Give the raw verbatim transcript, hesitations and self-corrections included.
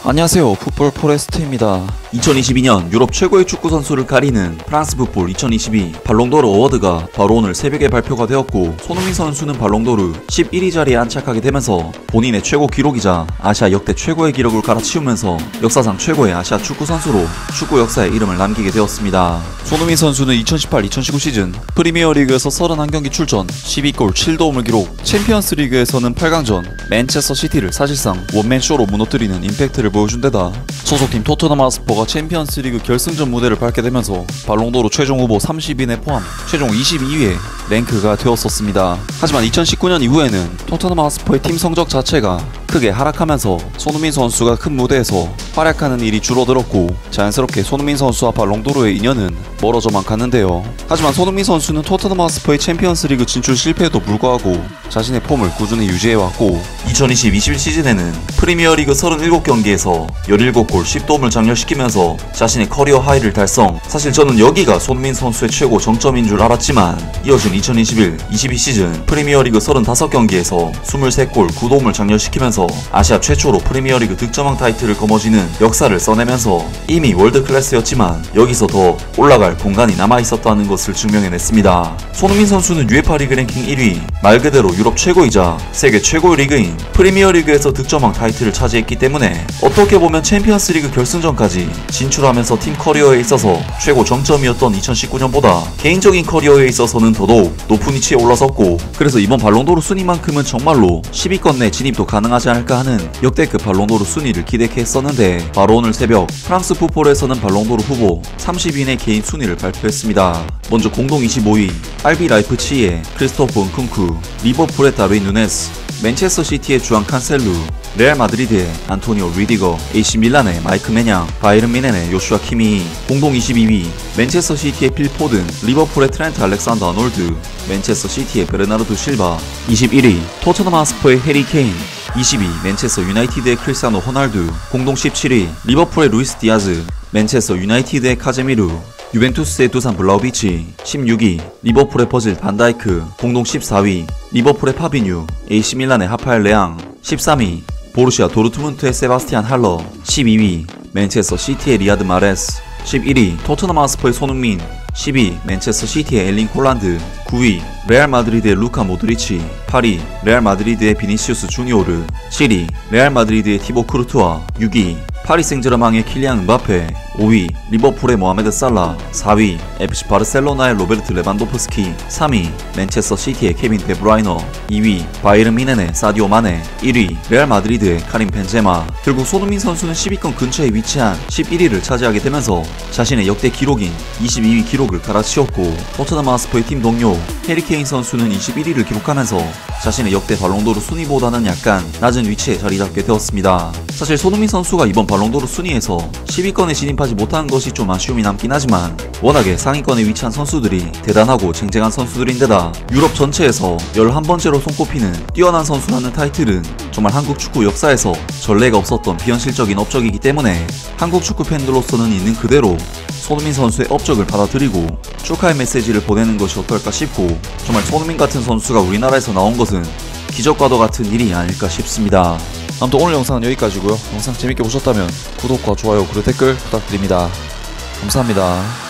안녕하세요, 풋볼 포레스트입니다. 이천이십이 년 유럽 최고의 축구 선수를 가리는 프랑스 풋볼 이천이십이 발롱도르 어워드가 바로 오늘 새벽에 발표가 되었고, 손흥민 선수는 발롱도르 십일 위 자리에 안착하게 되면서 본인의 최고 기록이자 아시아 역대 최고의 기록을 갈아치우면서 역사상 최고의 아시아 축구 선수로 축구 역사에 이름을 남기게 되었습니다. 손흥민 선수는 이천십팔 이천십구 시즌 프리미어리그에서 삼십일 경기 출전, 십이 골 칠 도움을 기록, 챔피언스 리그에서는 팔 강전 맨체스터 시티를 사실상 원맨쇼로 무너뜨리는 임팩트를 보여준 데다 소속팀 토트넘 하스퍼가 챔피언스 리그 결승전 무대를 밟게 되면서 발롱도르 최종 후보 삼십 인에 포함 최종 이십이 위에 랭크가 되었었습니다. 하지만 이천십구 년 이후에는 토트넘 하스퍼의 팀 성적 자체가 크게 하락하면서 손흥민 선수가 큰 무대에서 활약하는 일이 줄어들었고, 자연스럽게 손흥민 선수와 발롱도르의 인연은 멀어져만 갔는데요. 하지만 손흥민 선수는 토트넘 하스퍼의 챔피언스 리그 진출 실패에도 불구하고 자신의 폼을 꾸준히 유지해왔고, 이천이십 이십일 시즌에는 프리미어리그 삼십칠 경기에서 십칠 골 십 도움을 장렬시키면서 자신의 커리어 하이를 달성. 사실 저는 여기가 손흥민 선수의 최고 정점인 줄 알았지만, 이어진 이천이십일 이십이 시즌 프리미어리그 삼십오 경기에서 이십삼 골 구 도움을 장렬시키면서 아시아 최초로 프리미어리그 득점왕 타이틀을 거머쥐는 역사를 써내면서 이미 월드클래스였지만 여기서 더 올라갈 공간이 남아있었다는 것을 증명해냈습니다. 손흥민 선수는 유에파 리그 랭킹 일 위, 말 그대로 유럽 최고이자 세계 최고의 리그인 프리미어리그에서 득점왕 타이틀을 차지했기 때문에 어떻게 보면 챔피언스 리그 결승전까지 진출하면서 팀 커리어에 있어서 최고 정점이었던 이천십구 년보다 개인적인 커리어에 있어서는 더더욱 높은 위치에 올라섰고, 그래서 이번 발롱도르 순위만큼은 정말로 십 위권 내 진입도 가능하지 않을까 하는 역대급 발롱도르 순위를 기대케 했었는데, 바로 오늘 새벽 프랑스 풋볼에서는 발롱도르 후보 삼십 인의 개인 순위를 발표했습니다. 먼저 공동 이십오 위 알비 라이프치히의 크리스토프 은쿤쿠, 리버풀의 다윈 누네스, 맨체스터 시티의 주안 칸셀루, 레알 마드리드의 안토니오 리디거, 에이씨 밀란의 마이크 메냥, 바이에른 뮌헨의 요슈아 키미히. 공동 이십이 위 맨체스터 시티의 필 포든, 리버풀의 트렌트 알렉산더 아놀드, 맨체스터 시티의 베르나르도 실바. 이십일 위 토트넘 하스퍼의 해리 케인. 이십 위 맨체스터 유나이티드의 크리스티아노 호날두. 공동 십칠 위 리버풀의 루이스 디아즈, 맨체스터 유나이티드의 카제미루, 유벤투스의 두산 블라우비치. 십육 위 리버풀의 버질 반다이크. 공동 십사 위 리버풀의 파비뉴, 에이씨 밀란의 하파엘 레앙. 십삼 위 보루시아 도르트문트의 세바스티안 할러. 십이 위 맨체스터 시티의 리아드 마레스. 십일 위 토트넘 하스퍼의 손흥민. 십 위 맨체스터 시티의 엘링 홀란드. 구 위 레알 마드리드의 루카 모드리치. 팔 위 레알 마드리드의 비니시우스 주니오르. 칠 위 레알 마드리드의 티보 크루투아. 육 위 파리 생제르맹의 킬리안 음바페. 오 위 리버풀의 모하메드 살라. 사 위 에프씨 바르셀로나의 로베르트 레반도프스키. 삼 위 맨체스터 시티의 케빈 데브라이너. 이 위 바이에른 뮌헨의 사디오 마네. 일 위 레알 마드리드의 카림 벤제마. 결국 손흥민 선수는 십 위권 근처에 위치한 십일 위를 차지하게 되면서 자신의 역대 기록인 이십이 위 기록을 갈아치웠고, 토트넘 하스퍼의 팀 동료 해리 케인 선수는 이십일 위를 기록하면서 자신의 역대 발롱도르 순위보다는 약간 낮은 위치에 자리 잡게 되었습니다. 사실 손흥민 선수가 이번 발롱도르 순위에서 십 위권에 진입하지 못한 것이 좀 아쉬움이 남긴 하지만, 워낙에 상위권에 위치한 선수들이 대단하고 쟁쟁한 선수들인데다 유럽 전체에서 열한 번째로 손꼽히는 뛰어난 선수라는 타이틀은 정말 한국 축구 역사에서 전례가 없었던 비현실적인 업적이기 때문에 한국 축구 팬들로서는 있는 그대로 손흥민 선수의 업적을 받아들이고 축하의 메시지를 보내는 것이 어떨까 싶고, 정말 손흥민 같은 선수가 우리나라에서 나온 것은 기적과도 같은 일이 아닐까 싶습니다. 아무튼 오늘 영상은 여기까지고요. 영상 재밌게 보셨다면 구독과 좋아요 그리고 댓글 부탁드립니다. 감사합니다.